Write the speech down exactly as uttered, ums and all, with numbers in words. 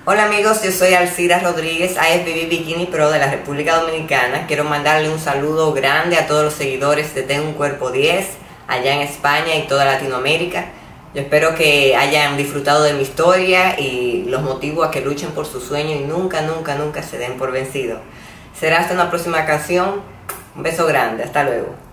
Hola amigos, yo soy Alcira Rodríguez, A F B Bikini Pro de la República Dominicana. Quiero mandarle un saludo grande a todos los seguidores de Ten un Cuerpo diez, allá en España y toda Latinoamérica. Yo espero que hayan disfrutado de mi historia y los motivo a que luchen por su sueño y nunca, nunca, nunca se den por vencidos. Será hasta una próxima ocasión. Un beso grande, hasta luego.